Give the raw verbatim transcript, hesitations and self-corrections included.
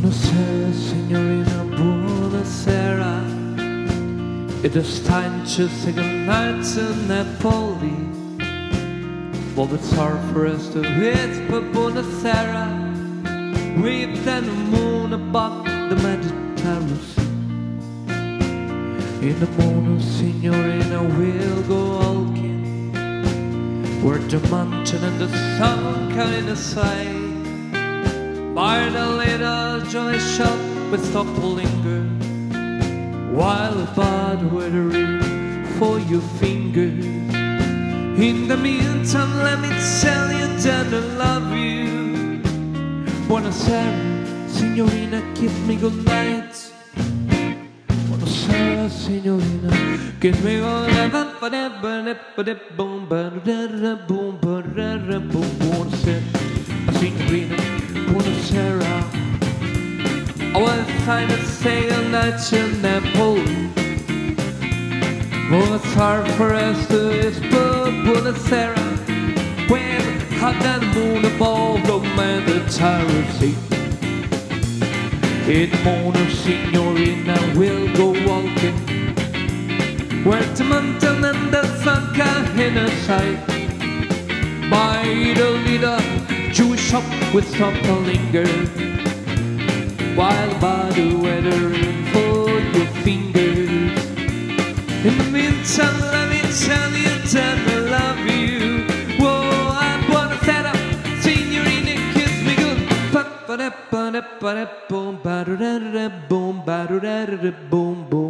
Buonasera, signorina, buonasera. It is time to say goodnight to Napoli. Well, it's hard for us to whisper Buonasera with the moon above the Mediterranean Sea. In the morning, signorina, we'll go walking where the mountain and the sun kind of say. By the little jolly shop we stop to linger while the bad weather is for your fingers. In the meantime, let me tell you that I love you. Buonasera, signorina, kiss me good night. Buonasera, signorina, kiss me good night. Buonasera, signorina, buonasera. I will find a say goodnight to Napoli. Oh, it's hard for us to whisper Buonasera when hot that moon above the Mediterranean Sea. In the morning, signorina, we'll go walking where the mountain and the sun can in a sight. By the little Jewish shop with stop to linger while by the weather in for your fingers. In the meantime, let me tell you that I love you. Whoa, I'm buonasera, signorina, kiss me good. Boom, boom, boom, boom, boom, boom.